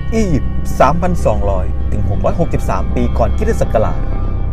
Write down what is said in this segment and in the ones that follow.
อียิปต์ 3,200 ถึง 663 ปีก่อนคริสตศักราช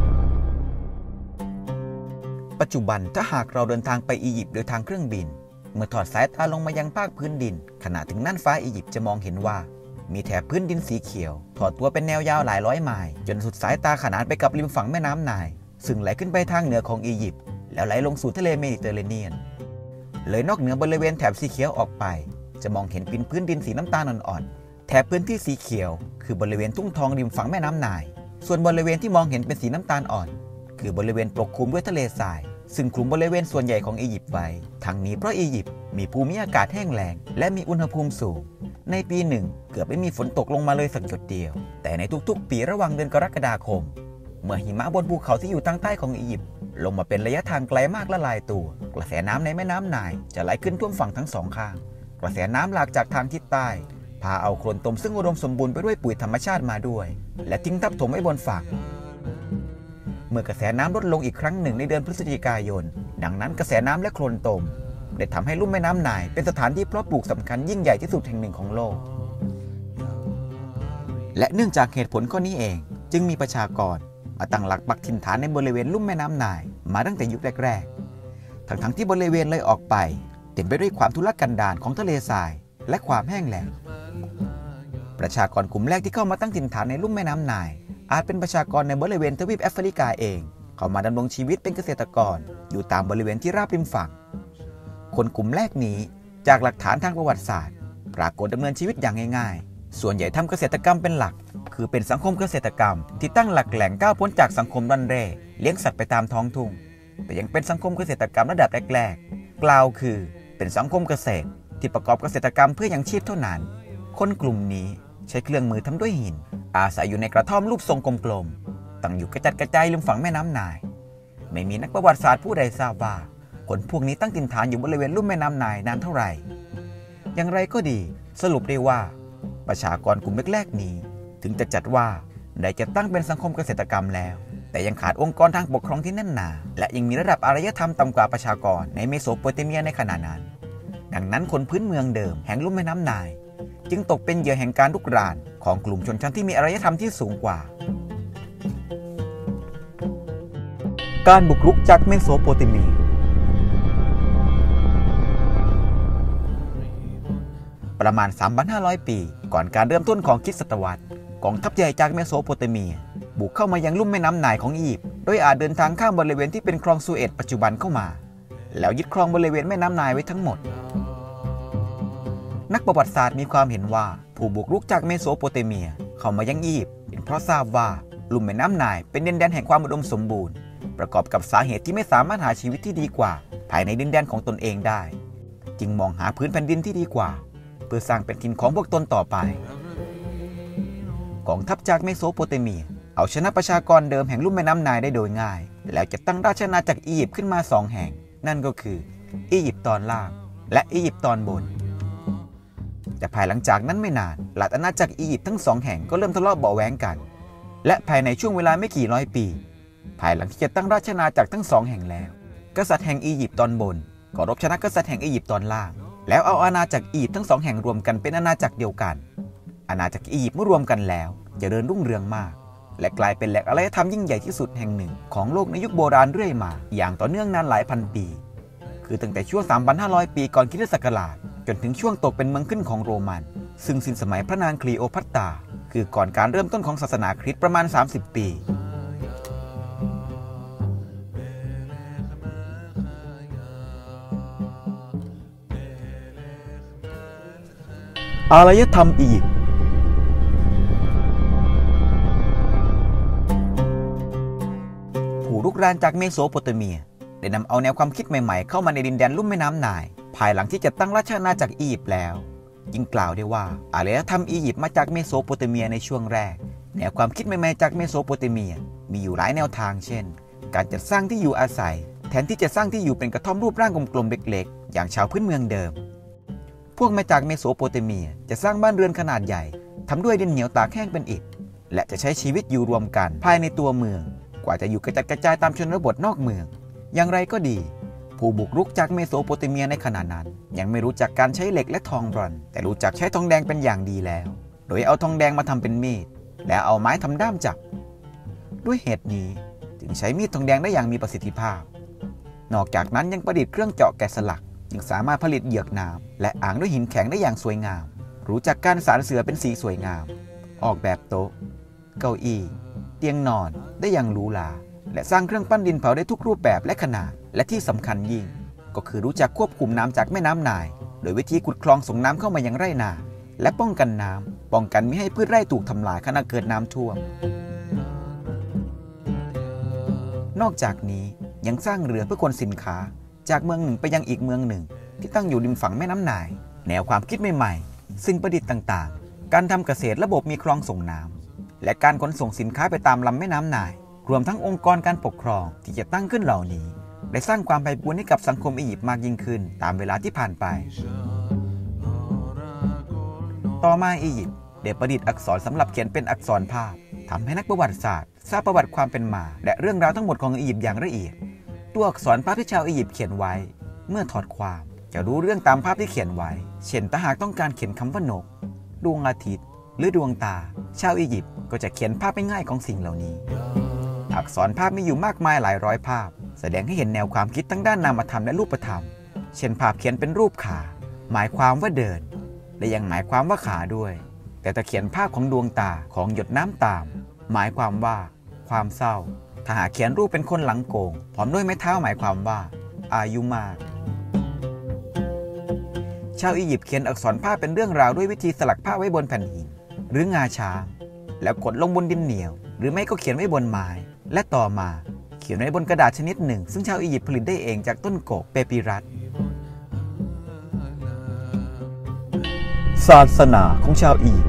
ปัจจุบันถ้าหากเราเดินทางไปอียิปต์โดยทางเครื่องบินเมื่อถอดสายตาลงมายังภาคพื้นดินขณะถึงน่านฟ้าอียิปต์จะมองเห็นว่ามีแถบพื้นดินสีเขียวทอดตัวเป็นแนวยาวหลายร้อยไมล์จนสุดสายตาขนานไปกับริมฝั่งแม่น้ำไนล์ซึ่งไหลขึ้นไปทางเหนือของอียิปต์แล้วไหลลงสู่ทะเลเมดิเตอร์เรเนียนเลยนอกเหนือบริเวณแถบสีเขียวออกไปจะมองเห็นเป็นพื้นดินสีน้ำตาลอ่อนๆแถบพื้นที่สีเขียวคือบริเวณทุ่งทองริมฝั่งแม่น้ำไนล์ส่วนบริเวณที่มองเห็นเป็นสีน้ำตาลอ่อนคือบริเวณปกคลุมด้วยทะเลทรายซึ่งคลุมบริเวณส่วนใหญ่ของอียิปต์ไว้ทั้งนี้เพราะอียิปต์มีภูมิอากาศแห้งแล้งและมีอุณหภูมิสูงในปีหนึ่งเกือบไม่มีฝนตกลงมาเลยสักหยดเดียวแต่ในทุกๆปีระหว่างเดือนกรกฎาคมเมื่อหิมะบนภูเขาที่อยู่ทางใต้ของอียิปต์ลงมาเป็นระยะทางไกลมากละลายตัวกระแสน้ำในแม่น้ำไนล์จะไหลขึ้นท่วมฝั่งทั้งสองข้างกระแสน้ำหลากจากทางทิศใต้พาเอาโคลนตมซึ่งอุดมสมบูรณ์ไปด้วยปุ๋ยธรรมชาติมาด้วยและทิ้งทับถมไว้บนฝั่งเมื่อกระแสน้ำลดลงอีกครั้งหนึ่งในเดือนพฤศจิกายนดังนั้นกระแสน้ำและโคลนตมได้ทำให้ลุ่มแม่น้ำไนล์เป็นสถานที่เพาะปลูกสำคัญยิ่งใหญ่ที่สุดแห่งหนึ่งของโลกและเนื่องจากเหตุผลข้อนี้เองจึงมีประชากรมาตั้งหลักปักถิ่นฐานในบริเวณลุ่มแม่น้ำไนล์มาตั้งแต่ยุคแรกๆทั้งที่บริเวณเลยออกไปเต็มไปด้วยความทุรกันดารของทะเลทรายและความแห้งแล้งประชากรกลุ่มแรกที่เข้ามาตั้งถิ่นฐานในลุ่มแม่น้ำไนล์อาจเป็นประชากรในบริเวณทวีปแอฟริกาเองเข้ามาดำรงชีวิตเป็นเกษตรกรอยู่ตามบริเวณที่ราบริมฝั่งคนกลุ่มแรกนี้จากหลักฐานทางประวัติศาสตร์ปรากฏดำเนินชีวิตอย่างง่ายๆส่วนใหญ่ทำเกษตรกรรมเป็นหลักคือเป็นสังคมเกษตรกรรมที่ตั้งหลักแหล่งก้าวพ้นจากสังคมร่อนเร่เลี้ยงสัตว์ไปตามท้องทุ่งแต่ยังเป็นสังคมเกษตรกรรมระดับแรกๆกล่าวคือเป็นสังคมเกษตรที่ประกอบเกษตรกรรมเพื่อยังชีพเท่านั้นคนกลุ่มนี้ใช้เครื่องมือทำด้วยหินอาศัยอยู่ในกระท่อมรูปทรงกลมๆตั้งอยู่กระจัดกระจายริมฝั่งแม่น้ำไนล์ไม่มีนักประวัติศาสตร์ผู้ใดทราบว่าคนพวกนี้ตั้งถิ่นฐานอยู่บริเวณลุ่มแม่น้ำไนล์นานเท่าไหร่อย่างไรก็ดีสรุปได้ว่าประชากรกลุ่มแรกๆนี้ถึงจะจัดว่าได้จะตั้งเป็นสังคมเกษตรกรรมแล้วแต่ยังขาดองค์กรทางปกครองที่แน่นหนาและยังมีระดับอารยธรรมต่ำกว่าประชากรในเมโสโปเตเมียในขณะนั้นดังนั้นคนพื้นเมืองเดิมแห่งลุ่มแม่น้ำไนล์จึงตกเป็นเหยื่อแห่งการรุกรานของกลุ่มชนชั้นที่มีอารยธรรมที่สูงกว่าการบุกรุกจากเมโสโปเตเมียประมาณ 3,500 ปีก่อนการเริ่มต้นของคริสตศตวรรษกองทัพใหญ่จากเมโสโปเตเมียบุกเข้ามายังลุ่มแม่น้ำไนล์ของอียิปต์โดยอาจเดินทางข้ามบริเวณที่เป็นคลองสุเอตปัจจุบันเข้ามาแล้วยึดครองบริเวณแม่น้ำไนล์ไว้ทั้งหมดนักประวัติศาสตร์มีความเห็นว่าผู้บุกรุกจากเมโสโปเตเมียเข้ามายังอียิปต์เป็นเพราะทราบว่าลุ่มแม่น้ำไนล์เป็นดินแดนแห่งความอุดมสมบูรณ์ประกอบกับสาเหตุที่ไม่สามารถหาชีวิตที่ดีกว่าภายในดินแดนของตนเองได้จึงมองหาพื้นแผ่นดินที่ดีกว่าเพื่อสร้างเป็นถิ่นของพวกตนต่อไปกองทัพจากเมโสโปเตเมียเอาชนะประชากรเดิมแห่งลุ่มแม่น้ำไนล์ได้โดยง่ายแล้วจะตั้งราชอาณาจักรอียิปต์ขึ้นมา2แห่งนั่นก็คืออียิปต์ตอนล่างและอียิปต์ตอนบนแต่ภายหลังจากนั้นไม่นานหลักอาณาจักรอียิปต์ทั้ง2แห่งก็เริ่มทะเลาะเบาะแว้งกันและภายในช่วงเวลาไม่กี่ร้อยปีภายหลังที่จะตั้งราชอาณาจักรทั้ง2แห่งแล้วกษัตริย์แห่งอียิปต์ตอนบนก็รบชนะกษัตริย์แห่งอียิปต์ตอนล่างแล้วเอาอาณาจักรอียิปต์ทั้ง2แห่งรวมกันเป็นอาณาจักรเดียวกันอาณาจักรอียิปต์เมื่อรวมกันแล้วเจริญรุ่งเรืองมากและกลายเป็นแหล่งอารยธรรมยิ่งใหญ่ที่สุดแห่งหนึ่งของโลกในยุคโบราณเรื่อยมาอย่างต่อเนื่องนานหลายพันปีคือตั้งแต่ช่วง 3,500 ปีก่อนคริสตศักราชจนถึงช่วงตกเป็นเมืองขึ้นของโรมันซึ่งสิ้นสมัยพระนางคลีโอพัตตราคือก่อนการเริ่มต้นของศาสนาคริสต์ประมาณ30 ปีอารยธรรมอียิปต์ผู้รุกรานจากเมโสโปเตเมียได้นำเอาแนวความคิดใหม่ๆเข้ามาในดินแดนลุ่มแม่น้ำไนล์ภายหลังที่จะตั้งราชอาณาจักรอียิปต์แล้วยิ่งกล่าวได้ว่าอารยธรรมอียิปต์มาจากเมโสโปเตเมียในช่วงแรกแนวความคิดใหม่ๆจากเมโสโปเตเมียมีอยู่หลายแนวทางเช่นการจัดสร้างที่อยู่อาศัยแทนที่จะสร้างที่อยู่เป็นกระท่อมรูปร่างกลมๆเล็กๆอย่างชาวพื้นเมืองเดิมพวกมาจากเมโสโปเตเมียจะสร้างบ้านเรือนขนาดใหญ่ทำด้วยดินเหนียวตากแห้งเป็นอิฐและจะใช้ชีวิตอยู่รวมกันภายในตัวเมืองกว่าจะอยู่กระจัดกระจายตามชนบทนอกเมืองอย่างไรก็ดีผู้บุกรุกจากเมโสโปเตเมียในขณะนั้นยังไม่รู้จักการใช้เหล็กและทองบรอนซ์แต่รู้จักใช้ทองแดงเป็นอย่างดีแล้วโดยเอาทองแดงมาทำเป็นมีดและเอาไม้ทำด้ามจับด้วยเหตุนี้จึงใช้มีดทองแดงได้อย่างมีประสิทธิภาพนอกจากนั้นยังประดิษฐ์เครื่องเจาะแกะสลักจึงสามารถผลิตเหยือกน้ำและอ่างด้วยหินแข็งได้อย่างสวยงามรู้จักการสานเสือเป็นสีสวยงามออกแบบโต๊ะเก้าอี้เตียงนอนได้อย่างหรูหราและสร้างเครื่องปั้นดินเผาได้ทุกรูปแบบและขนาดและที่สำคัญยิ่งก็คือรู้จักควบคุมน้ำจากแม่น้ำไนล์โดยวิธีขุดคลองส่งน้ำเข้ามายังไร่นาและป้องกันน้ำป้องกันไม่ให้พืชไร่ถูกทำลายขณะเกิดน้ำท่วมนอกจากนี้ยังสร้างเรือเพื่อขนสินค้าจากเมืองหนึ่งไปยังอีกเมืองหนึ่งที่ตั้งอยู่ริมฝั่งแม่น้ำไนล์แนวความคิดใหม่ๆสิ่งประดิษฐ์ต่างๆการทำเกษตรระบบมีคลองส่งน้ำและการขนส่งสินค้าไปตามลำแม่น้ำไนล์รวมทั้งองค์กรการปกครองที่จะตั้งขึ้นเหล่านี้ได้สร้างความไพบูลย์ให้กับสังคมอียิปต์มากยิ่งขึ้นตามเวลาที่ผ่านไปต่อมาอียิปต์ได้ประดิษฐ์อักษรสำหรับเขียนเป็นอักษรภาพทำให้นักประวัติศาสตร์ทราบประวัติความเป็นมาและเรื่องราวทั้งหมดของอียิปต์อย่างละเอียดตัวอักษรภาพที่ชาวอียิปต์เขียนไว้เมื่อถอดความจะรู้เรื่องตามภาพที่เขียนไว้เช่นถ้าหากต้องการเขียนคำว่านกดวงอาทิตย์หรือดวงตาชาวอียิปต์ก็จะเขียนภาพง่ายๆของสิ่งเหล่านี้อักษรภาพมีอยู่มากมายหลายร้อยภาพแสดงให้เห็นแนวความคิดทั้งด้านนามธรรมและรูปธรรมเช่นภาพเขียนเป็นรูปขาหมายความว่าเดินและยังหมายความว่าขาด้วยแต่ถ้าเขียนภาพของดวงตาของหยดน้ำตามหมายความว่าความเศร้าถ้าหากเขียนรูปเป็นคนหลังโกงพร้อมด้วยไม้เท้าหมายความว่าอายุมากชาวอียิปต์เขียนอักษรภาพเป็นเรื่องราวด้วยวิธีสลักภาพไว้บนแผ่นหินหรืองาช้างแล้วกดลงบนดินเหนียวหรือไม่ก็เขียนไว้บนไม้และต่อมาเขียนไว้บนกระดาษชนิดหนึ่งซึ่งชาวอียิปต์ผลิตได้เองจากต้นโกกเปปิรัสศาสนาของชาวอียิปต์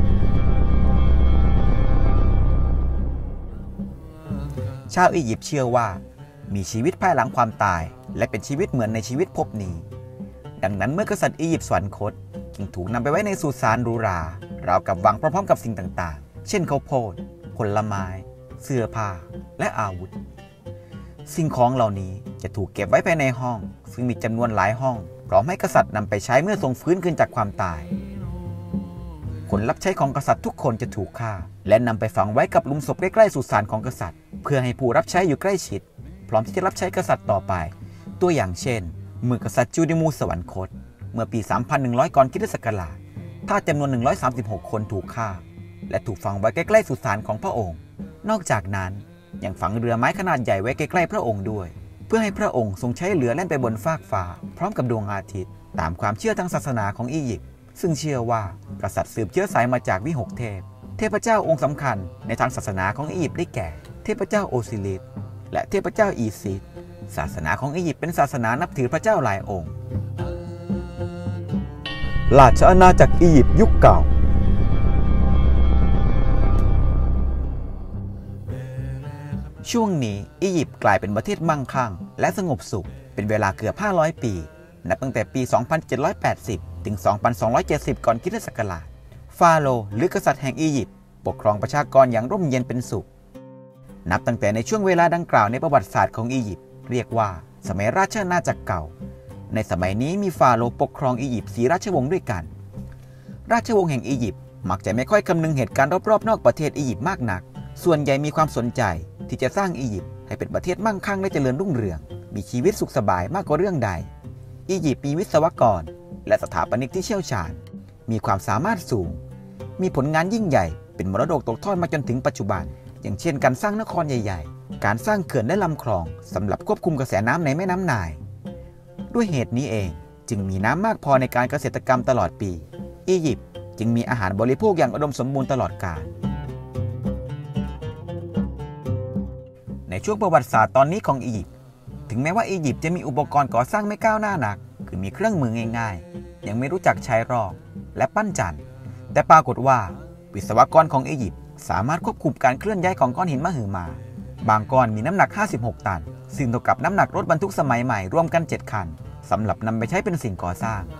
ชาวอียิปต์เชื่อว่ามีชีวิตภายหลังความตายและเป็นชีวิตเหมือนในชีวิตภพนี้ดังนั้นเมื่อกษัตริย์อียิปต์สวรรคตจึงถูกนำไปไว้ในสุสานหรูหราราวกับวังพร้อมๆกับสิ่งต่างๆเช่นข้าวโพดผลไม้เสื้อผ้าและอาวุธสิ่งของเหล่านี้จะถูกเก็บไว้ภายในห้องซึ่งมีจำนวนหลายห้องพร้อมให้กษัตริย์นำไปใช้เมื่อทรงฟื้นขึ้นจากความตายคนรับใช้ของกษัตริย์ทุกคนจะถูกฆ่าและนำไปฝังไว้กับหลุมศพใกล้ๆสุสานของกษัตริย์เพื่อให้ผู้รับใช้อยู่ใกล้ชิดพร้อมที่จะรับใช้กษัตริย์ต่อไปตัวอย่างเช่นเมื่อกษัตริย์จูดิมูสสวรรคตเมื่อปี 3,100 ก่อนคริสตศักราชทาสจำนวน136คนถูกฆ่าและถูกฝังไว้ใกล้ๆสุสานของพระองค์นอกจากนั้นยังฝังเรือไม้ขนาดใหญ่ไว้ใกล้ๆพระองค์ด้วยเพื่อให้พระองค์ทรงใช้เรือแล่นไปบนฟากฟ้าพร้อมกับดวงอาทิตย์ตามความเชื่อทางศาสนาของอียิปต์ซึ่งเชื่อว่ากษัตริย์สืบเชื้อสายมาจากวิหกเทพเทพเจ้าองค์สำคัญในทางศาสนาของอียิปต์ได้แก่เทพเจ้าโอซิริสและเทพเจ้าอีซิสศาสนาของอียิปต์เป็นศาสนานับถือพระเจ้าหลายองค์ราชอาณาจักรอียิปต์ยุคเก่าช่วงนี้อียิปต์กลายเป็นประเทศมั่งคั่งและสงบสุขเป็นเวลาเกือบ500ปีนับตั้งแต่ปี 2780 ถึง 2270 ก่อนคริสตศักราชฟาโรห์หรือกษัตริย์แห่งอียิปต์ปกครองประชากรอย่างร่มเย็นเป็นสุขนับตั้งแต่ในช่วงเวลาดังกล่าวในประวัติศาสตร์ของอียิปต์เรียกว่าสมัยราชอาณาจักรเก่าในสมัยนี้มีฟาโรห์ปกครองอียิปต์4ราชวงศ์ด้วยกันราชวงศ์แห่งอียิปต์มักจะไม่ค่อยคำนึงเหตุการณ์รอบๆนอกประเทศอียิปต์มากนักส่วนใหญ่มีความสนใจที่จะสร้างอียิปต์ให้เป็นประเทศมั่งคั่งและเจริญรุ่งเรืองมีชีวิตสุขสบายมากกว่าเรื่องใดอียิปต์มีวิศวกรและสถาปนิกที่เชี่ยวชาญมีความสามารถสูงมีผลงานยิ่งใหญ่เป็นมรดกตกทอดมาจนถึงปัจจุบันอย่างเช่นการสร้างนครใหญ่ๆการสร้างเขื่อนและลำคลองสำหรับควบคุมกระแสน้ำในแม่น้ำไนล์ด้วยเหตุนี้เองจึงมีน้ำมากพอในการเกษตรกรรมตลอดปีอียิปต์จึงมีอาหารบริโภคอย่างอุดมสมบูรณ์ตลอดกาลในช่วงประวัติศาสตร์ตอนนี้ของอียิปต์ถึงแม้ว่าอียิปต์จะมีอุปกรณ์ก่อสร้างไม่ก้าวหน้านักคือมีเครื่องมือง่ายๆยังไม่รู้จักใช้รอกและปั้นจันทร์แต่ปรากฏว่าวิศวกรของอียิปต์สามารถควบคุมการเคลื่อนย้ายของก้อนหินมหึมาบางก้อนมีน้ำหนัก56ตันซึ่งเท่ากับน้ำหนักรถบรรทุกสมัยใหม่รวมกัน7คันสำหรับนำไปใช้เป็นสิ่งก่อสร้าง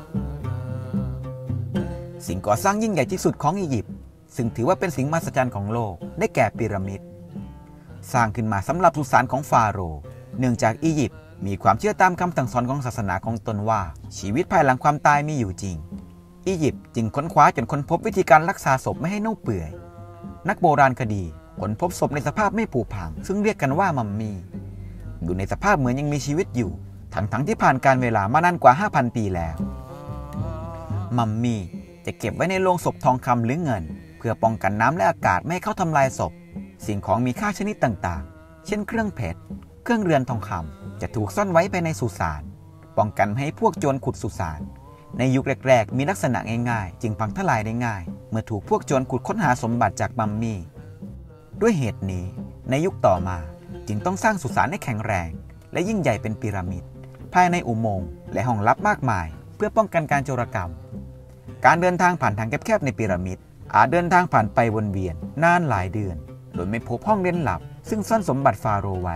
สิ่งก่อสร้างยิ่งใหญ่ที่สุดของอียิปต์ซึ่งถือว่าเป็นสิ่งมหัศจรรย์ของโลกได้แก่พีระมิดสร้างขึ้นมาสำหรับสุสานของฟาโรห์เนื่องจากอียิปต์มีความเชื่อตามคำสั่งสอนของศาสนาของตนว่าชีวิตภายหลังความตายมีอยู่จริงอียิปต์จึงค้นคว้าจนค้นพบวิธีการรักษาศพไม่ให้เน่าเปื่อยนักโบราณคดีค้นพบศพในสภาพไม่ผุพังซึ่งเรียกกันว่ามัมมี่อยู่ในสภาพเหมือนยังมีชีวิตอยู่ทั้งที่ผ่านการเวลามานานกว่า 5,000 ปีแล้วมัมมี่จะเก็บไว้ในโลงศพทองคำหรือเงินเพื่อป้องกันน้ำและอากาศไม่ให้เข้าทำลายศพสิ่งของมีค่าชนิดต่างๆเช่นเครื่องเพชรเครื่องเรือนทองคำจะถูกซ่อนไว้ภายในสุสานป้องกันไม่ให้พวกโจรขุดสุสานในยุคแรกๆมีลักษณะง่ายๆจึงพังทลายได้ง่ายเมื่อถูกพวกโจรขุดค้นหาสมบัติจากมัมมี่ด้วยเหตุนี้ในยุคต่อมาจึงต้องสร้างสุสานให้แข็งแรงและยิ่งใหญ่เป็นพีระมิดภายในอุโมงค์และห้องลับมากมายเพื่อป้องกันการโจรกรรมการเดินทางผ่านทางแคบๆในพีระมิดอาจเดินทางผ่านไปวนเวียนนานหลายเดือนโดยไม่พบห้องเร้นลับซึ่งซ่อนสมบัติฟาโรห์ไว้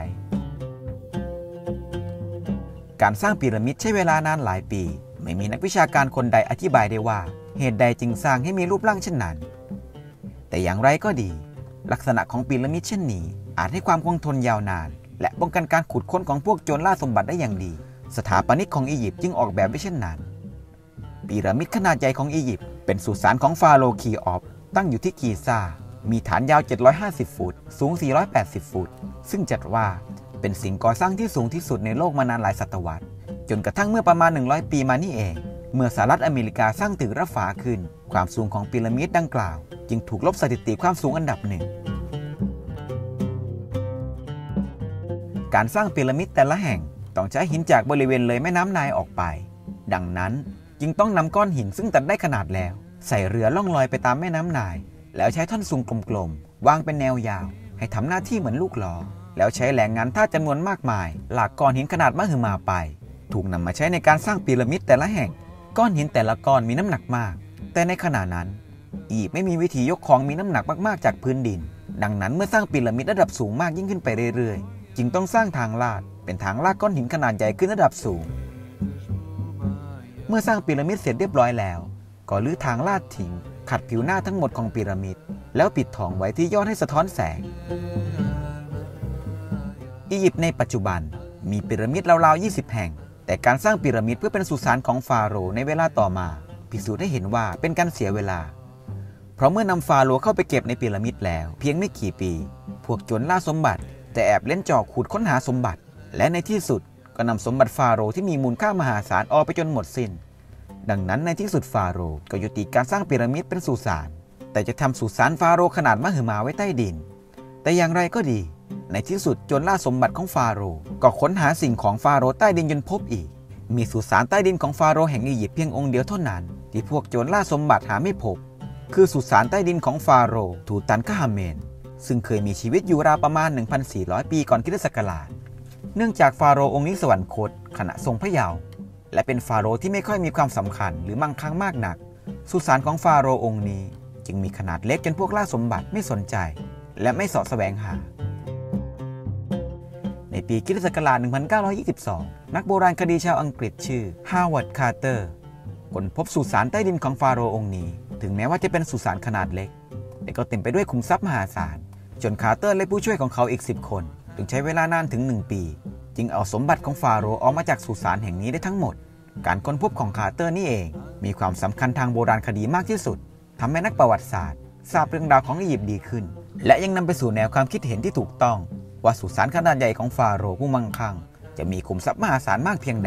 การสร้างพีระมิดใช้เวลานานหลายปีไม่มีนักวิชาการคนใดอธิบายได้ว่าเหตุใดจึงสร้างให้มีรูปร่างเช่นนั้นแต่อย่างไรก็ดีลักษณะของพีระมิดเช่นนี้อาจให้ความคงทนยาวนานและป้องกันการขุดค้นของพวกโจรล่าสมบัติได้อย่างดีสถาปนิกของอียิปต์จึงออกแบบไว้เช่นนั้นพีระมิดขนาดใหญ่ของอียิปต์เป็นสุสานของฟาโรห์คีออฟตั้งอยู่ที่กีซ่ามีฐานยาว750ฟุตสูง480ฟุตซึ่งจัดว่าเป็นสิ่งก่อสร้างที่สูงที่สุดในโลกมานานหลายศตวรรษจนกระทั่งเมื่อประมาณ100ปีมานี่เองเมื่อสหรัฐอเมริกาสร้างตึกระฝาขึ้นความสูงของพีระมิดดังกล่าวจึงถูกลบสถิติความสูงอันดับหนึ่งการสร้างพีระมิดแต่ละแห่งต้องใช้หินจากบริเวณเลยแม่น้ำไนล์ออกไปดังนั้นจึงต้องนำก้อนหินซึ่งตัดได้ขนาดแล้วใส่เรือล่องลอยไปตามแม่น้ำไนล์แล้วใช้ท่อนซุงกลมๆวางเป็นแนวยาวให้ทำหน้าที่เหมือนลูกล้อแล้วใช้แรงงานทาสจำนวนมากมายลากก้อนหินขนาดมหึมาไปถูกนำมาใช้ในการสร้างพีระมิดแต่ละแห่งก้อนหินแต่ละก้อนมีน้ำหนักมากแต่ในขณะนั้นอียิปต์ไม่มีวิธียกของมีน้ำหนักมากๆจากพื้นดินดังนั้นเมื่อสร้างพีระมิดระดับสูงมากยิ่งขึ้นไปเรื่อยๆจึงต้องสร้างทางลาดเป็นทางลากก้อนหินขนาดใหญ่ขึ้นระดับสูงเมื่อสร้างพีระมิดเสร็จเรียบร้อยแล้วก็รื้อทางลาดทิ้งขัดผิวหน้าทั้งหมดของพีระมิดแล้วปิดทองไว้ที่ยอดให้สะท้อนแสงอียิปต์ในปัจจุบันมีพีระมิดราวๆ20แห่งแต่การสร้างพีระมิดเพื่อเป็นสุสานของฟาโรห์ในเวลาต่อมาพิสูจน์ให้เห็นว่าเป็นการเสียเวลาเพราะเมื่อนำฟาโรห์เข้าไปเก็บในพีระมิดแล้วเพียงไม่กี่ปีพวกโจรล่าสมบัติแต่แอบเล่นจอบขุดค้นหาสมบัติและในที่สุดก็นำสมบัติฟาโรห์ที่มีมูลค่ามหาศาลออกไปจนหมดสิ้นดังนั้นในที่สุดฟาโรห์ก็ยุติการสร้างพีระมิดเป็นสุสานแต่จะทำสุสานฟาโรห์ขนาดมหึมาไว้ใต้ดินแต่อย่างไรก็ดีในที่สุดโจรล่าสมบัติของฟาโรห์ก็ค้นหาสิ่งของฟาโรห์ใต้ดินจนพบอีกมีสุสานใต้ดินของฟาโรห์แห่งอียิปต์เพียงองค์เดียวเท่านั้นที่พวกโจรล่าสมบัติหาไม่พบคือสุสานใต้ดินของฟาโรห์ทูตันคาฮาเมนซึ่งเคยมีชีวิตอยู่ราวประมาณ 1,400 ปีก่อนคริสตศักราชเนื่องจากฟาโรห์องค์นี้สวรรคตขณะทรงพระเยาว์และเป็นฟาโรห์ที่ไม่ค่อยมีความสำคัญหรือมั่งคั่งมากนักสุสานของฟาโรห์องค์นี้จึงมีขนาดเล็กจนพวกล่าสมบัติไม่สนใจและไม่เสาะแสวงหาในปีคริสตศักราช 1922 นักโบราณคดีชาวอังกฤษชื่อฮาวาร์ด คาร์เตอร์ค้นพบสุสานใต้ดินของฟาโรห์องค์นี้ถึงแม้ว่าจะเป็นสุสานขนาดเล็กแต่ก็เต็มไปด้วยขุมทรัพย์มหาศาลจนคาร์เตอร์และผู้ช่วยของเขาอีก10 คนถึงใช้เวลานานถึง1 ปีจึงเอาสมบัติของฟาโรห์ออกมาจากสุสานแห่งนี้ได้ทั้งหมดการค้นพบของคาร์เตอร์นี่เองมีความสำคัญทางโบราณคดีมากที่สุดทำให้นักประวัติศาสตร์ทราบเรื่องราวของอียิปต์ดีขึ้นและยังนำไปสู่แนวความคิดเห็นที่ถูกต้องว่าสุสานขนาดใหญ่ของฟาโรห์ผู้มั่งคั่งจะมีขุมทรัพย์มหาศาลมากเพียงใด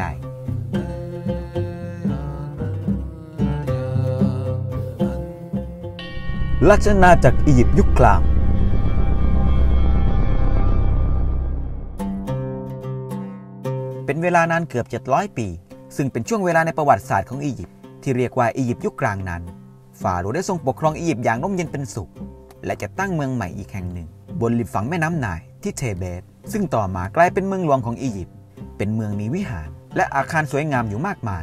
ราชอาณาจักรอียิปต์ยุคกลางเป็นเวลานานเกือบ700 ปีซึ่งเป็นช่วงเวลาในประวัติศาสตร์ของอียิปต์ที่เรียกว่าอียิปต์ยุคกลางนั้นฟาโรห์ได้ทรงปกครองอียิปต์อย่างร่มเย็นเป็นสุขและจะตั้งเมืองใหม่อีกแห่งหนึ่งบนริมฝั่งแม่น้ำไนล์ที่เทเบสซึ่งต่อมากลายเป็นเมืองหลวงของอียิปต์เป็นเมืองมีวิหารและอาคารสวยงามอยู่มากมาย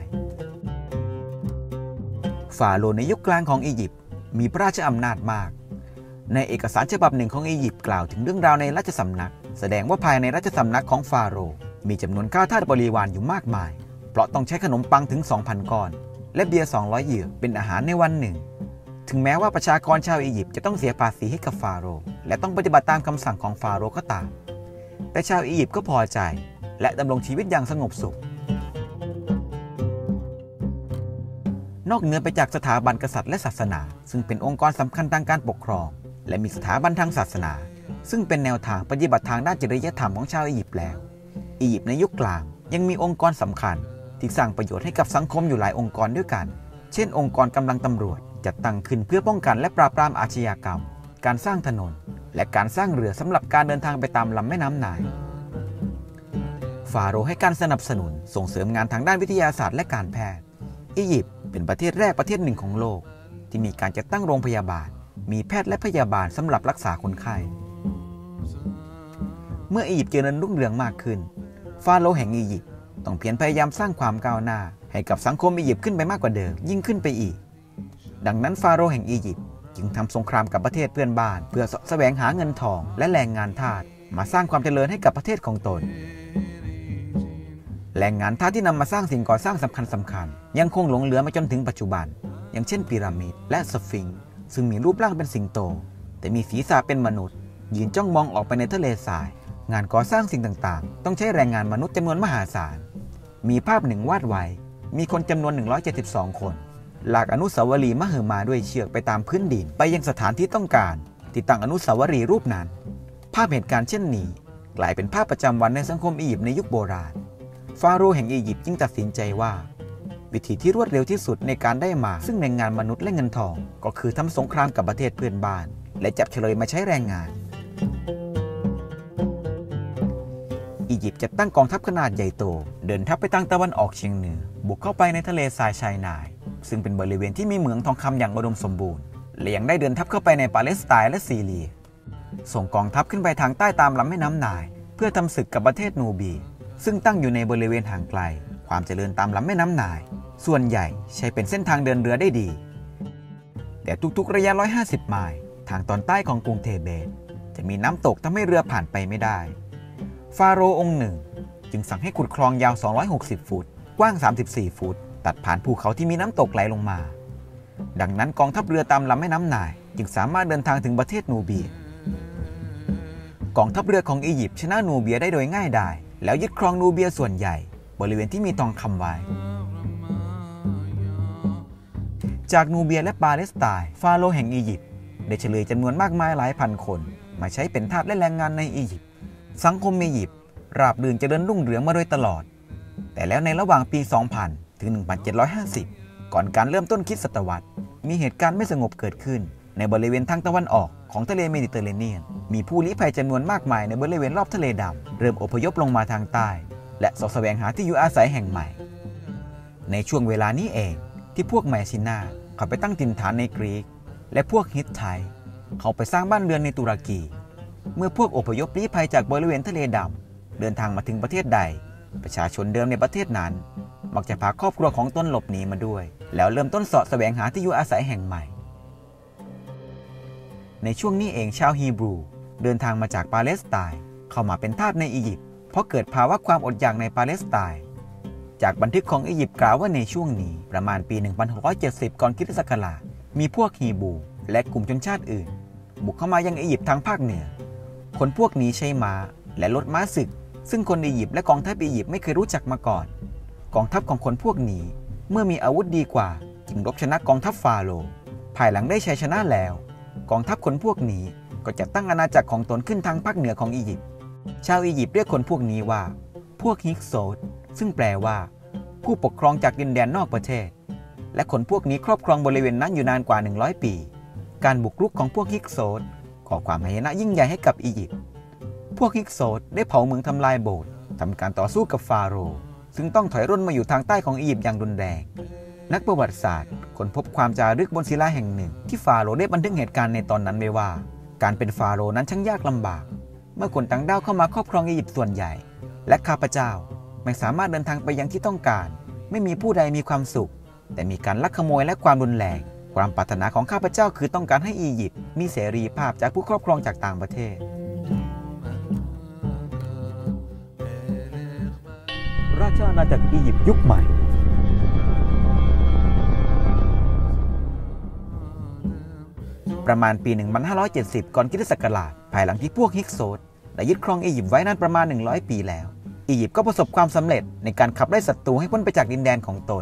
ฟาโรห์ในยุคกลางของอียิปต์มีพระราชอำนาจมากในเอกสารฉบับหนึ่งของอียิปต์กล่าวถึงเรื่องราวในราชสำนักแสดงว่าภายในราชสำนักของฟาโรห์มีจำนวนข้าทาสบริวารอยู่มากมายเพราะต้องใช้ขนมปังถึง 2,000 ก้อนและเบียร์200 เหยือกเป็นอาหารในวันหนึ่งถึงแม้ว่าประชากรชาวอียิปต์จะต้องเสียภาษีให้กับฟาโรห์และต้องปฏิบัติตามคำสั่งของฟาโรห์ก็ตามแต่ชาวอียิปต์ก็พอใจและดำรงชีวิตอย่างสงบสุขนอกเหนือไปจากสถาบันกษัตริย์และศาสนาซึ่งเป็นองค์กรสำคัญทางการปกครองและมีสถาบันทางศาสนาซึ่งเป็นแนวทางปฏิบัติทางด้านจริยธรรมของชาวอียิปต์แล้วอียิปต์ในยุคกลางยังมีองค์กรสำคัญที่สร้างประโยชน์ให้กับสังคมอยู่หลายองค์กรด้วยกันเช่นองค์กรกำลังตำรวจจัดตั้งขึ้นเพื่อป้องกันและปราบปรามอาชญากรรมการสร้างถนนและการสร้างเรือสำหรับการเดินทางไปตามลำแม่น้ำไนล์ฟาโรห์ให้การสนับสนุนส่งเสริมงานทางด้านวิทยาศาสตร์และการแพทย์อียิปต์เป็นประเทศแรกประเทศหนึ่งของโลกที่มีการจัดตั้งโรงพยาบาลมีแพทย์และพยาบาลสำหรับรักษาคนไข้เมื่ออียิปต์เจริญรุ่งเรืองมากขึ้นฟาโรห์แห่งอียิปต์ต้องเพียรพยายามสร้างความก้าวหน้าให้กับสังคมอียิปต์ขึ้นไปมากกว่าเดิมยิ่งขึ้นไปอีกดังนั้นฟาโรห์แห่งอียิปต์จึงทำสงครามกับประเทศเพื่อนบ้านเพื่อแสวงหาเงินทองและแรงงานทาสมาสร้างความเจริญให้กับประเทศของตนแรงงานทาสที่นำมาสร้างสิ่งก่อสร้างสำคัญยังคงหลงเหลือมาจนถึงปัจจุบันอย่างเช่นพีระมิดและสฟิงซ์ซึ่งมีรูปร่างเป็นสิงโตแต่มีศีรษะเป็นมนุษย์ยืนจ้องมองออกไปในทะเลทรายงานก่อสร้างสิ่งต่างๆต้องใช้แรงงานมนุษย์จำนวนมหาศาลมีภาพหนึ่งวาดไว้มีคนจำนวน172คนลากอนุสาวรีย์มหึมาด้วยเชือกไปตามพื้นดินไปยังสถานที่ต้องการที่ตั้งอนุสาวรีย์รูปนั้นภาพเหตุการณ์เช่นนี้กลายเป็นภาพประจำวันในสังคมอียิปต์ในยุคโบราณฟาโรห์แห่งอียิปต์จึงตัดสินใจว่าวิธีที่รวดเร็วที่สุดในการได้มาซึ่งแรงงานมนุษย์และเงินทองก็คือทำสงครามกับประเทศเพื่อนบ้านและจับเฉลยมาใช้แรงงานอียิปต์จัดตั้งกองทัพขนาดใหญ่โตเดินทัพไปทางตะวันออกเฉียงเหนือบุกเข้าไปในทะเลทรายชายไนล์ซึ่งเป็นบริเวณที่มีเหมืองทองคำอย่างอุดมสมบูรณ์และยังได้เดินทัพเข้าไปในปาเลสไตน์และซีเรียส่งกองทัพขึ้นไปทางใต้ตามลำแม่น้ำไนล์เพื่อทำศึกกับประเทศนูบีซึ่งตั้งอยู่ในบริเวณห่างไกลความเจริญตามลำแม่น้ำไนล์ส่วนใหญ่ใช้เป็นเส้นทางเดินเรือได้ดีแต่ทุกๆระยะ150ไมล์ทางตอนใต้ของกรุงเทเบสจะมีน้ำตกทำให้เรือผ่านไปไม่ได้ฟาโรห์องค์หนึ่งจึงสั่งให้ขุดคลองยาว260ฟุตกว้าง34ฟุตตัดผ่านภูเขาที่มีน้ำตกไหลลงมาดังนั้นกองทัพเรือตามลำแม่น้ำไนล์จึงสามารถเดินทางถึงประเทศนูเบียกองทัพเรือของอียิปต์ชนะนูเบียได้โดยง่ายดายแล้วยึดครองนูเบียส่วนใหญ่บริเวณที่มีทองคำไว้จากนูเบียและปาเลสไตน์ฟาโรห์แห่งอียิปต์ได้เฉลยจำนวนมากมายหลายพันคนมาใช้เป็นทาสและแรงงานในอียิปต์สังคมอียิปต์ราบรื่นเจริญรุ่งเรืองมาโดยตลอดแต่แล้วในระหว่างปี 2000 ถึง 1750 ก่อนการเริ่มต้นคริสตศตวรรษมีเหตุการณ์ไม่สงบเกิดขึ้นในบริเวณทางตะวันออกของทะเลเมดิเตอร์เรเนียนมีผู้ลี้ภัยจำนวนมากมายในบริเวณรอบทะเลดำเริ่มอพยพลงมาทางใต้และแสวงหาที่อยู่อาศัยแห่งใหม่ในช่วงเวลานี้เองที่พวกแมชินาเข้าไปตั้งถิ่นฐานในกรีกและพวกฮิตไทเขาไปสร้างบ้านเรือนในตุรกีเมื่อพวกอพยพลี้ภัยจากบริเวณทะเลดำเดินทางมาถึงประเทศใดประชาชนเดิมในประเทศนั้นมักจะพาครอบครัวของตนหลบหนีมาด้วยแล้วเริ่มต้นแสวงหาที่อยู่อาศัยแห่งใหม่ในช่วงนี้เองชาวฮีบรูเดินทางมาจากปาเลสไตน์เข้ามาเป็นทาสในอียิปต์เพราะเกิดภาวะความอดอยากในปาเลสไตน์จากบันทึกของอียิปต์กล่าวว่าในช่วงนี้ประมาณปี 1670 ก่อนคริสตศักราชมีพวกฮีบรูและกลุ่มชนชาติอื่นบุกเข้ามายังอียิปต์ทางภาคเหนือคนพวกนี้ใช้ม้าและรถม้าศึกซึ่งคนอียิปต์และกองทัพอียิปต์ไม่เคยรู้จักมาก่อนกองทัพของคนพวกนี้เมื่อมีอาวุธดีกว่าจึงรบชนะกองทัพฟาโรห์ภายหลังได้ชัยชนะแล้วกองทัพคนพวกนี้ก็จะตั้งอาณาจักรของตนขึ้นทางภาคเหนือของอียิปต์ชาวอียิปต์เรียกคนพวกนี้ว่าพวกฮิกโซดซึ่งแปลว่าผู้ปกครองจากดินแดนนอกประเทศและคนพวกนี้ครอบครองบริเวณนั้นอยู่นานกว่า100ปีการบุกรุกของพวกฮิกโซดก่อความหายนะยิ่งใหญ่ให้กับอียิปต์พวกฮิกโซดได้เผาเมืองทำลายโบสถ์ทำการต่อสู้กับฟาโรห์ซึ่งต้องถอยร่นมาอยู่ทางใต้ของอียิปต์อย่างรุนแรงนักประวัติศาสตร์ค้นพบความจารึกบนศิลาแห่งหนึ่งที่ฟาโรห์ได้บันทึกเหตุการณ์ในตอนนั้นไว้ว่าการเป็นฟาโรห์นั้นช่างยากลำบากเมื่อคนต่างด้าวเข้ามาครอบครองอียิปต์ส่วนใหญ่และข้าพเจ้าไม่สามารถเดินทางไปยังที่ต้องการไม่มีผู้ใดมีความสุขแต่มีการลักขโมยและความรุนแรงความปรารถนาของข้าพเจ้าคือต้องการให้อียิปต์มีเสรีภาพจากผู้ครอบครองจากต่างประเทศราชอาณาจักรอียิปต์ยุคใหม่ประมาณปี 1570 ก่อนคริสตศักราชภายหลังที่พวกฮิกโซดได้ยึดครองอียิปต์ไว้นานประมาณ100 ปีแล้วอียิปต์ก็ประสบความสำเร็จในการขับไล่ศัตรูให้พ้นไปจากดินแดนของตน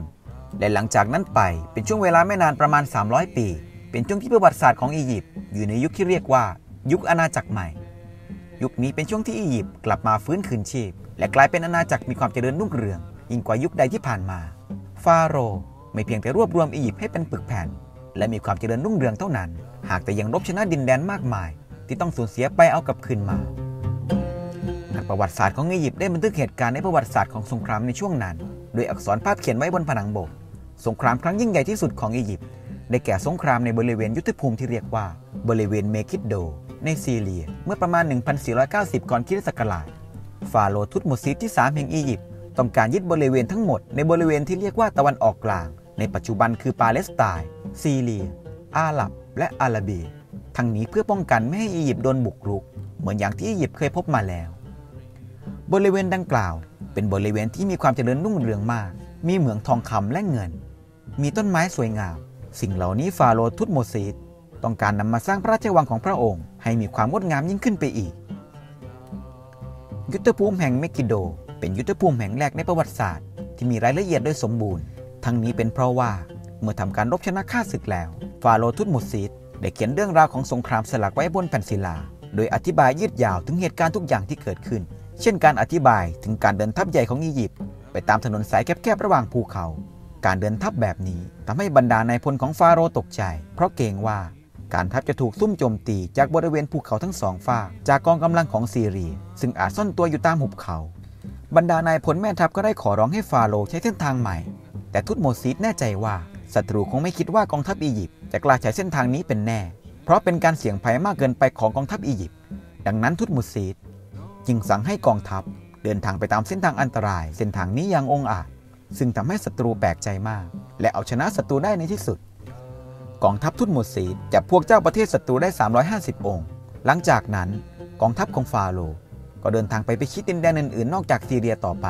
และหลังจากนั้นไปเป็นช่วงเวลาไม่นานประมาณ300ปีเป็นช่วงที่ประวัติศาสตร์ของอียิปต์อยู่ในยุคที่เรียกว่ายุคอาณาจักรใหม่ยุคนี้เป็นช่วงที่อียิปต์กลับมาฟื้นคืนชีพและกลายเป็นอาณาจักรมีความเจริญรุ่งเรืองยิ่งกว่ายุคใดที่ผ่านมาฟาโรห์ไม่เพียงแต่รวบรวมอียิปต์ให้เป็นปึกแผ่นและมีความเจริญรุ่งเรืองเท่านั้นหากแต่ยังรบชนะดินแดนมากมายที่ต้องสูญเสียไปเอากลับคืนมานักประวัติศาสตร์ของอียิปต์ได้บันทึกเหตุการณ์ในประวัติศาสตร์ของสงครามในช่วงนั้นโดยอักษรภาพเขียนไว้บนผนังโบสถ์สงครามครั้งยิ่งใหญ่ที่สุดของอียิปต์ได้แก่สงครามในบริเวณยุทธภูมิที่เรียกว่าบริเวณเมกิดโดในซีเรียเมื่อประมาณ 1490 ก่อนคริสตศักราชฟาโรห์ทุตโมซีสที่ 3 แห่งอียิปต์ต้องการยึดบริเวณทั้งหมดในบริเวณที่เรียกว่าตะวันออกกลางในปัจจุบันคือปาเลสไตน์ซีเรียอาหรับและอาราเบียทั้งนี้เพื่อป้องกันไม่ให้อียิปต์โดนบุกรุกเหมือนอย่างที่อียิปต์เคยพบมาแล้วบริเวณดังกล่าวเป็นบริเวณที่มีความเจริญรุ่งเรืองมากมีเหมืองทองคำและเงินมีต้นไม้สวยงามสิ่งเหล่านี้ฟาโรห์ทุตโมซีสต้องการนำมาสร้างพระราชวังของพระองค์ให้มีความงดงามยิ่งขึ้นไปอีกยุทธภูมิแห่งเมกิโดเป็นยุทธภูมิแห่งแรกในประวัติศาสตร์ที่มีรายละเอียดโดยสมบูรณ์ทั้งนี้เป็นเพราะว่าเมื่อทำการรบชนะข้าศึกแล้วฟาโรห์ทุตโมซีสได้เขียนเรื่องราวของสงครามสลักไว้บนแผ่นศิลาโดยอธิบายยืดยาวถึงเหตุการณ์ทุกอย่างที่เกิดขึ้นเช่นการอธิบายถึงการเดินทัพใหญ่ของอียิปต์ไปตามถนนสายแคบๆระหว่างภูเขาการเดินทัพแบบนี้ทำให้บรรดานายพลของฟาโรห์ตกใจเพราะเกรงว่าการทัพจะถูกซุ่มโจมตีจากบริเวณภูเขาทั้งสองฝั่งจากกองกำลังของซีเรียซึ่งอาจซ่อนตัวอยู่ตามหุบเขาบรรดานายพลแม่ทัพก็ได้ขอร้องให้ฟาโรห์ใช้เส้นทางใหม่แต่ทุตโมซีสแน่ใจว่าศัตรูคงไม่คิดว่ากองทัพอียิปต์จะกล้าใช้เส้นทางนี้เป็นแน่เพราะเป็นการเสี่ยงภัยมากเกินไปของกองทัพอียิปต์ดังนั้นทุตโมซีสจึงสั่งให้กองทัพเดินทางไปตามเส้นทางอันตรายเส้นทางนี้อย่างองอาจซึ่งทำให้ศัตรูแปลกใจมากและเอาชนะศัตรูได้ในที่สุดกองทัพทุตโมซีสจับพวกเจ้าประเทศศัตรูได้350องค์หลังจากนั้นกองทัพของฟาโรห์ก็เดินทางไปพิชิตดินแดนอื่นๆนอกจากซีเรียต่อไป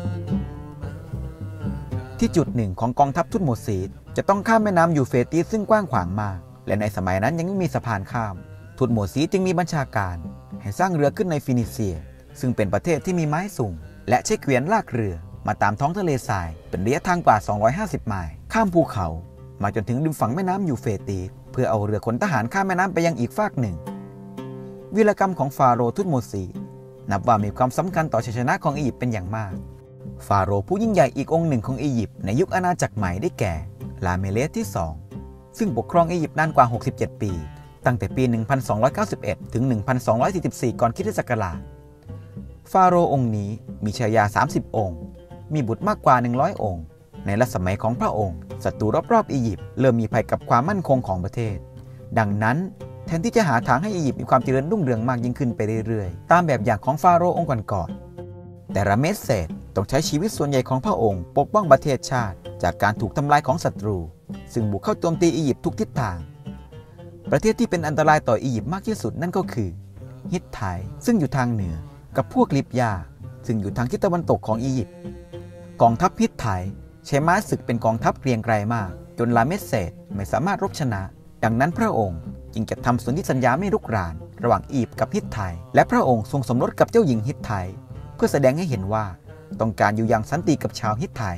ที่จุดหนึ่งของกองทัพทุตโมซีสจะต้องข้ามแม่น้ำยูเฟรติสซึ่งกว้างขวางมากและในสมัยนั้นยังไม่มีสะพานข้ามทุตโมซีสจึงมีบัญชาการให้สร้างเรือขึ้นในฟินิเซียซึ่งเป็นประเทศที่มีไม้สูงและใช้เกวียนลากเรือมาตามท้องทะเลทรายเป็นระยะทางกว่า250ไมล์ข้ามภูเขามาจนถึงริมฝั่งแม่น้ำยูเฟรติสเพื่อเอาเรือขนทหารข้ามแม่น้ำไปยังอีกฝากหนึ่งวีรกรรมของฟาโรห์ทุตโมซีสนับว่ามีความสำคัญต่อชัยชนะของอียิปต์เป็นอย่างมากฟาโรห์ผู้ยิ่งใหญ่อีกองค์หนึ่งของอียิปต์ในยุคอาณาจักรใหม่ได้แก่ลาเมเลสที่2ซึ่งปกครองอียิปต์นานกว่า67ปีตั้งแต่ปี 1291 ถึง 1244 ก่อนคริสตศักราชฟาโรห์องค์นี้มีชายา30องค์มีบุตรมากกว่า100องค์ในรัชสมัยของพระองค์ศัตรูรอบๆอียิปต์เริ่มมีภัยกับความมั่นคงของประเทศดังนั้นแทนที่จะหาทางให้อียิปต์มีความเจริญรุ่งเรืองมากยิ่งขึ้นไปเรื่อยๆตามแบบอย่างของฟาโรห์องค์ก่อนๆแต่ราเมสเซสต้องใช้ชีวิตส่วนใหญ่ของพระองค์ปกป้องประเทศชาติจากการถูกทำลายของศัตรูซึ่งบุกเข้าโจมตีอียิปต์ทุกทิศทางประเทศที่เป็นอันตรายต่ออียิปต์มากที่สุดนั่นก็คือฮิตไทซึ่งอยู่ทางเหนือกับพวกลิบยาซึ่งอยู่ทางทิศตะวันตกของอียิปต์กองทัพฮิตไทใช้ม้าศึกเป็นกองทัพเกรียงไกรมากจนลาเมสเซสไม่สามารถรบชนะดังนั้นพระองค์จึงจะทำสนธิสัญญาไม่รุกรานระหว่างอียิปต์กับฮิตไทและพระองค์ทรงสมรสกับเจ้าหญิงฮิตไทเพื่อแสดงให้เห็นว่าต้องการอยู่อย่างสันติกับชาวฮิตไท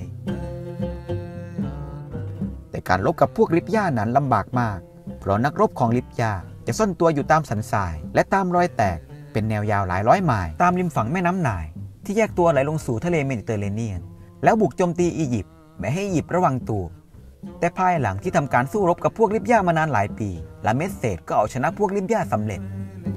แต่การรบกับพวกลิบยานั้นลำบากมากเพราะนักรบของลิบยาจะซ่อนตัวอยู่ตามสันทรายและตามรอยแตกเป็นแนวยาวหลายร้อยไมล์ตามริมฝั่งแม่น้ำไนล์ที่แยกตัวไหลลงสู่ทะเลเมดิเตอร์เรเนียนแล้วบุกโจมตีอียิปต์ไม่ให้อียิปต์ระวังตัวแต่ภายหลังที่ทำการสู้รบกับพวกลิบยามานานหลายปีลาเมสเซสก็เอาชนะพวกลิบยาสำเร็จ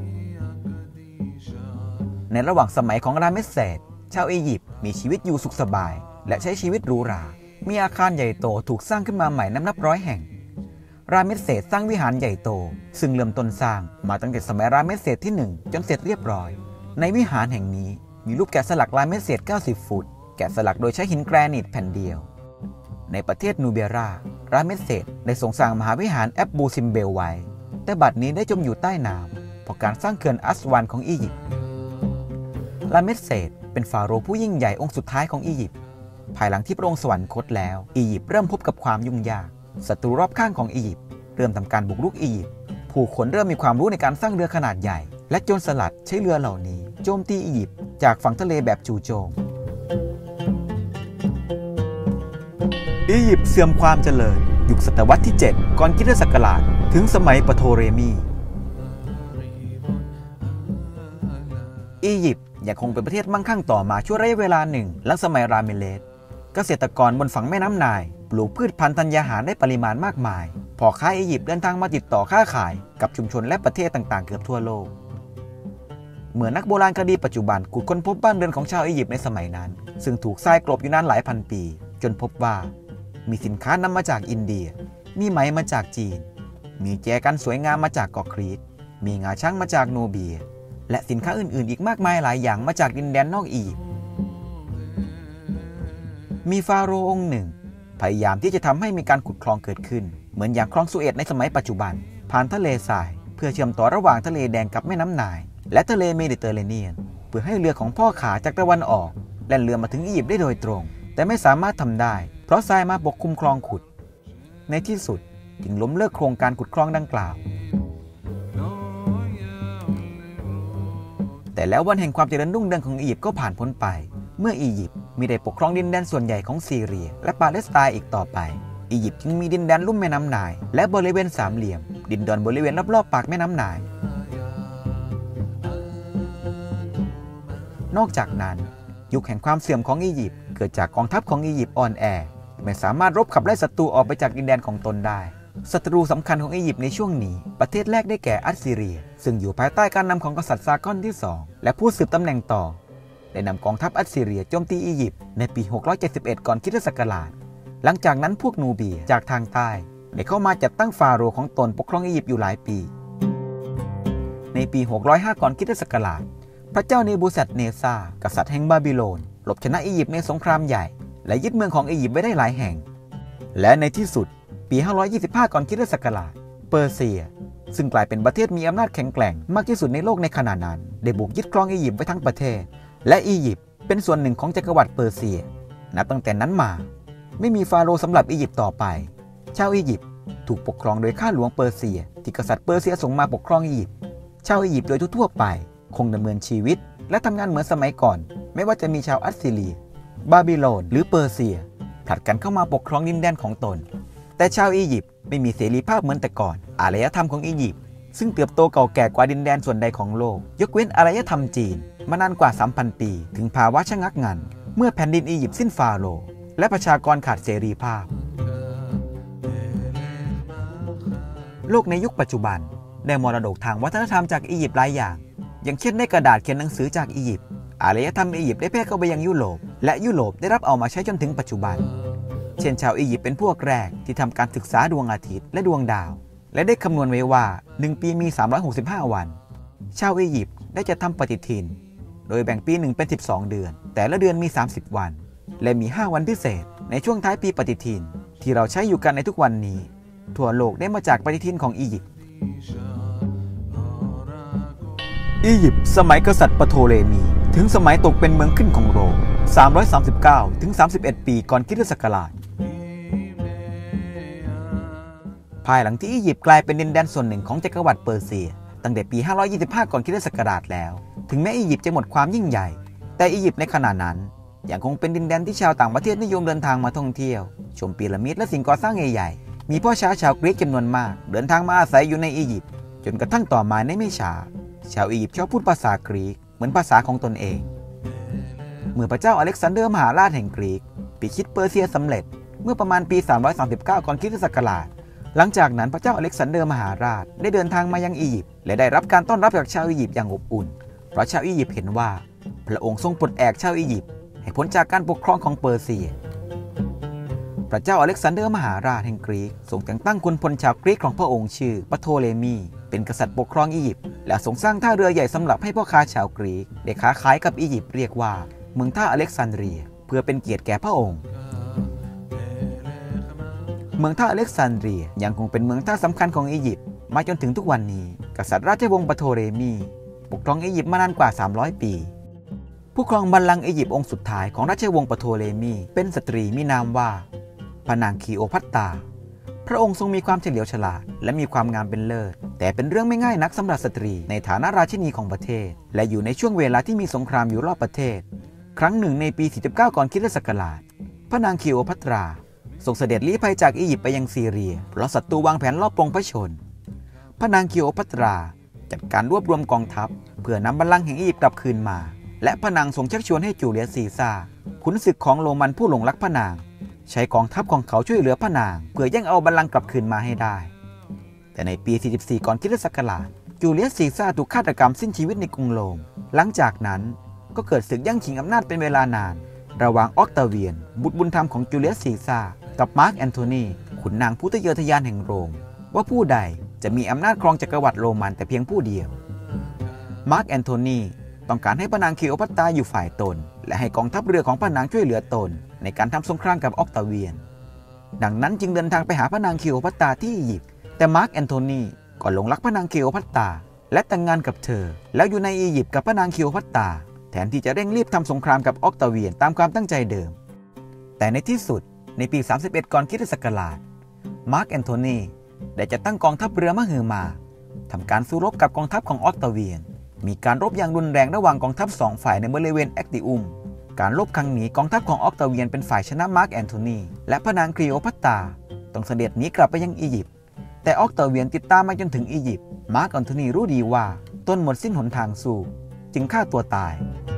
ในระหว่างสมัยของลาเมสเซสชาวอียิปต์มีชีวิตอยู่สุขสบายและใช้ชีวิตหรูหรามีอาคารใหญ่โตถูกสร้างขึ้นมาใหม่นับร้อยแห่งราเมสเซสสร้างวิหารใหญ่โตซึ่งเริ่มต้นสร้างมาตั้งแต่สมัยราเมสเซสที่1จนเสร็จเรียบร้อยในวิหารแห่งนี้มีรูปแกะสลักราเมสเซส90ฟุตแกะสลักโดยใช้หินแกรนิตแผ่นเดียวในประเทศนูเบียราเมสเซสได้ทรงสร้างมหาวิหารแอบบูซิมเบลไว้แต่บัดนี้ได้จมอยู่ใต้น้ำเพราะการสร้างเขื่อนอัสวานของอียิปต์ราเมสเซสเป็นฟาโรห์ผู้ยิ่งใหญ่องค์สุดท้ายของอียิปต์ภายหลังที่พระองค์สวรรคตแล้วอียิปต์เริ่มพบกับความยุ่งยากศัตรูรอบข้างของอียิปต์เริ่มทำการบุกรุกอียิปต์ผู้คนเริ่มมีความรู้ในการสร้างเรือขนาดใหญ่และโจรสลัดใช้เรือเหล่านี้โจมตีอียิปต์จากฝั่งทะเลแบบจู่โจมอียิปต์เสื่อมความเจริญยุคศตวรรษที่ 7 ก่อนคริสตศักราชถึงสมัยปโทเรมีอียิปต์ยังคงเป็นประเทศมั่งคั่งต่อมาช่วงระยะเวลาหนึ่งหลังสมัยราเมเลสเกษตรกรบนฝั่งแม่น้ำไนล์ปลูกพืชพันธุ์ธัญญาหารได้ปริมาณมากมายพ่อค้าอียิปต์เดินทางมาติดต่อค้าขายกับชุมชนและประเทศต่างๆเกือบทั่วโลกเมื่อนักโบราณคดีปัจจุบันขุดค้นพบบ้านเรือนของชาวอียิปต์ในสมัยนั้นซึ่งถูกทรายกลบอยู่นานหลายพันปีจนพบว่ามีสินค้านำมาจากอินเดียมีไหมมาจากจีนมีแจกันสวยงามมาจากเกาะครีตมีงาช้างมาจากโนเบียและสินค้าอื่นๆอีกมากมายหลายอย่างมาจากดินแดนนอกอียิปต์มีฟาโรห์องค์หนึ่งพยายามที่จะทำให้มีการขุดคลองเกิดขึ้นเหมือนอย่างคลองสุเอตในสมัยปัจจุบันผ่านทะเลทรายเพื่อเชื่อมต่อระหว่างทะเลแดงกับแม่น้ำไนล์และทะเลเมดิเตอร์เรเนียนเพื่อให้เรือของพ่อขาจากตะวันออกแล่นเรือมาถึงอียิปต์ได้โดยตรงแต่ไม่สามารถทำได้เพราะทรายมาปกคลุมคลองขุดในที่สุดจึงล้มเลิกโครงการขุดคลองดังกล่าวแต่แล้ววันแห่งความเจริญรุ่งเรืองของอียิปต์ก็ผ่านพ้นไปเมื่ออียิปต์มิได้ปกครองดินแดนส่วนใหญ่ของซีเรียและปาเลสไตน์อีกต่อไปอียิปต์จึงมีดินแดนลุ่มแม่น้ำไนล์และบริเวณสามเหลี่ยมดินดอนบริเวณรอบๆปากแม่น้ำไนล์นอกจากนั้นยุคแห่งความเสื่อมของอียิปต์เกิดจากกองทัพของอียิปต์อ่อนแอไม่สามารถรบขับไล่ศัตรูออกไปจากดินแดนของตนได้ศัตรูสำคัญของอียิปต์ในช่วงนี้ประเทศแรกได้แก่อัสซีเรียซึ่งอยู่ภายใต้การนำของกษัตริย์ซากอนที่2และผู้สืบตำแหน่งต่อได้นำกองทัพอัสซีเรียโจมตีอียิปต์ในปี671ก่อนคริสตศักราชหลังจากนั้นพวกนูเบียจากทางใต้ได้เข้ามาจัดตั้งฟาโรห์ของตนปกครองอียิปต์อยู่หลายปีในปี605ก่อนคริสตศักราชพระเจ้าเนบูซัดเนซากษัตริย์แห่งบาบิโลนหลบชนะอียิปต์ในสงครามใหญ่และยึดเมืองของอียิปต์ไว้ได้หลายแห่งและในที่สุดปี525ก่อนคริสตศักราชเปอร์เซียซึ่งกลายเป็นประเทศมีอำนาจแข็งแกร่งมากที่สุดในโลกในขณะนั้นได้บุกยึดครองอียิปต์ไว้ทั้งประเทศและอียิปต์เป็นส่วนหนึ่งของจักรวรรดิเปอร์เซียนับตั้งแต่นั้นมาไม่มีฟาโรห์สำหรับอียิปต์ต่อไปชาวอียิปต์ถูกปกครองโดยข้าหลวงเปอร์เซียที่กษัตริย์เปอร์เซียส่งมาปกครองอียิปต์ชาวอียิปต์โดยทั่วไปคงดำเนินชีวิตและทำงานเหมือนสมัยก่อนไม่ว่าจะมีชาวอัสซีเรียบาบิโลนหรือเปอร์เซียผลัดกันเข้ามาปกครองดินแดนของตนแต่ชาวอียิปต์ไม่มีเสรีภาพเหมือนแต่ก่อนอารยธรรมของอียิปต์ซึ่งเติบโตเก่าแก่กว่าดินแดนส่วนใดของโลกยกเว้นอารยธรรมจีนมานานกว่า 3,000 ปีถึงภาวะชะงักงันเมื่อแผ่นดินอียิปต์สิ้นฟาโรห์และประชากรขาดเสรีภาพโลกในยุคปัจจุบันได้มรดกทางวัฒนธรรมจากอียิปต์หลายอย่างอย่างเช่นในกระดาษเขียนหนังสือจากอียิปต์อารยธรรมอียิปต์ได้แพร่เข้าไปยังยุโรปและยุโรปได้รับเอามาใช้จนถึงปัจจุบันเช่นชาวอียิปต์เป็นพวกแรกที่ทำการศึกษาดวงอาทิตย์และดวงดาวและได้คำนวณไว้ว่า1ปีมี365วันชาวอียิปต์ได้จะทำปฏิทินโดยแบ่งปี1เป็น12เดือนแต่ละเดือนมี30วันและมี5วันพิเศษในช่วงท้ายปีปฏิทินที่เราใช้อยู่กันในทุกวันนี้ทั่วโลกได้มาจากปฏิทินของอียิปต์อียิปต์สมัยกษัตริย์ปโทเลมีถึงสมัยตกเป็นเมืองขึ้นของโรม339ถึง31ปีก่อนคริสตศักราชภายหลังที่อียิปต์กลายเป็นดินแดนส่วนหนึ่งของจักรวรรดิเปอร์เซียตั้งแต่ปี525ก่อนคริสตศักราชแล้วถึงแม้อียิปต์จะหมดความยิ่งใหญ่แต่อียิปต์ในขณะนั้นยังคงเป็นดินแดนที่ชาวต่างประเทศนิยมเดินทางมาท่องเที่ยวชมพีระมิดและสิ่งก่อสร้างใหญ่ๆมีพ่อค้าชาวกรีกจำนวนมากเดินทางมาอาศัยอยู่ในอียิปต์จนกระทั่งต่อมาในไม่ช้าชาวอียิปต์ชอบพูดภาษากรีกเหมือนภาษาของตนเองเมื่อพระเจ้าอเล็กซานเดอร์มหาราชแห่งกรีกพิชิตเปอร์เซียสำเร็จเมื่อประมาณปี339ก่อนคริสตศักราชหลังจากนั้นพระเจ้าอเล็กซานเดอร์มหาราชได้เดินทางมายังอียิปต์และได้รับการต้อนรับจากชาวอียิปต์อย่างอบอุ่นเพราะชาวอียิปต์เห็นว่าพระองค์ทรงปลดแอกชาวอียิปต์ให้พ้นจากการปกครองของเปอร์เซียพระเจ้าอเล็กซานเดอร์มหาราชแห่งกรีกทรงแต่งตั้งขุนพลชาวกรีกของพระองค์ชื่อปโทเลมีเป็นกษัตริย์ปกครองอียิปต์และทรงสร้างท่าเรือใหญ่สำหรับให้พ่อค้าชาวกรีกได้ค้าขายกับอียิปต์เรียกว่าเมืองท่าอเล็กซานเดรียเพื่อเป็นเกียรติแก่พระองค์เมืองท่าอเล็กซานเดรียยังคงเป็นเมืองท่าสำคัญของอียิปต์มาจนถึงทุกวันนี้กษัตริย์ราชวงศ์ปโทเลมีปกครองอียิปต์มานานกว่า300ปีผู้ครองบัลลังก์อียิปต์องค์สุดท้ายของราชวงศ์ปโทเลมีเป็นสตรีมีนามว่าพระนางคีโอพัตตาพระองค์ทรงมีความเฉลียวฉลาดและมีความงามเป็นเลิศแต่เป็นเรื่องไม่ง่ายนักสำหรับสตรีในฐานะราชินีของประเทศและอยู่ในช่วงเวลาที่มีสงครามอยู่รอบประเทศครั้งหนึ่งในปี49ก่อนคริสตศักราชพระนางคีโอพัตราส่งเสด็จลี้ภัยจากอียิปต์ไปยังซีเรียเพราะศัตรูวางแผนลอบปลงพระชนพระนางคลีโอพัตราจัดการรวบรวมกองทัพเพื่อนำบัลลังก์แห่งอียิปต์กลับคืนมาและพระนางทรงชักชวนให้จูเลียสซีซ่าร์ขุนศึกของโรมันผู้หลงรักพระนางใช้กองทัพของเขาช่วยเหลือพระนางเพื่อแย่งเอาบัลลังก์กลับคืนมาให้ได้แต่ในปี 44 ก่อนคริสตศักราชจูเลียสซีซ่าร์ถูกฆาตกรรมสิ้นชีวิตในกรุงโรมหลังจากนั้นก็เกิดศึกแย่งชิงอำนาจเป็นเวลานานระหว่างออกตาเวียนบุตรบุญธรรมของจูเลียสซีซ่าร์กับมาร์กแอนโทนีขุนนางผู้ทะเยอทะยานแห่งโรมว่าผู้ใดจะมีอำนาจครองจักรวรรดิโรมันแต่เพียงผู้เดียวมาร์กแอนโทนีต้องการให้พระนางคลีโอพัตราอยู่ฝ่ายตนและให้กองทัพเรือของพระนางช่วยเหลือตนในการทำสงครามกับออกตาเวียนดังนั้นจึงเดินทางไปหาพระนางคลีโอพัตราที่อียิปต์แต่มาร์กแอนโทนีก็หลงรักพระนางคลีโอพัตราและแต่งงานกับเธอแล้วอยู่ในอียิปต์กับพระนางคลีโอพัตราแทนที่จะเร่งรีบทำสงครามกับออกตาเวียนตามความตั้งใจเดิมแต่ในที่สุดในปี 31 ก่อนคริสตศักราชมาร์กแอนโทนีได้จัดตั้งกองทัพเรือมหึมาทำการสู้รบกับกองทัพของออกตาเวียนมีการรบอย่างรุนแรงระหว่างกองทัพสองฝ่ายในบริเวณแอคติอุมการรบครั้งนี้กองทัพของออกตาเวียนเป็นฝ่ายชนะมาร์กแอนโทนีและพระนางคลีโอพัตราต้องเสด็จหนีกลับไปยังอียิปต์แต่ออกตาเวียนติดตามมาจนถึงอียิปต์มาร์กแอนโทนีรู้ดีว่าตนหมดสิ้นหนทางสู้จึงฆ่าตัวตาย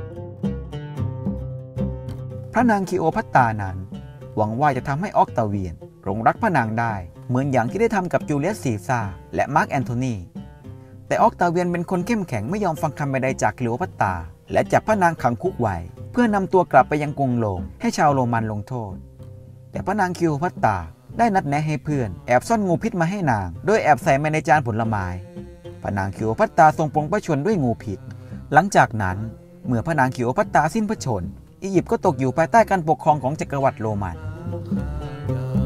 พระนางคลีโอพัตรานั้นหวังว่าจะทำให้ออกตาเวียนหลงรักพระนางได้เหมือนอย่างที่ได้ทำกับจูเลียสซีซ่าร์และมาร์กแอนโทนีแต่ออกตาเวียนเป็นคนเข้มแข็งไม่ยอมฟังคำใดจากคลีโอพัตราและจับพระนางขังคุกไว้เพื่อนำตัวกลับไปยังกรุงโรมให้ชาวโรมันลงโทษแต่พระนางคลีโอพัตราได้นัดแนะให้เพื่อนแอบซ่อนงูพิษมาให้นางโดยแอบใส่มาในจานผลไม้พระนางคลีโอพัตราทรงปลงพระชนด้วยงูพิษหลังจากนั้นเมื่อพระนางคลีโอพัตราสิ้นพระชนม์อียิปต์ก็ตกอยู่ภายใต้การปกครองของจักรวรรดิโรมัน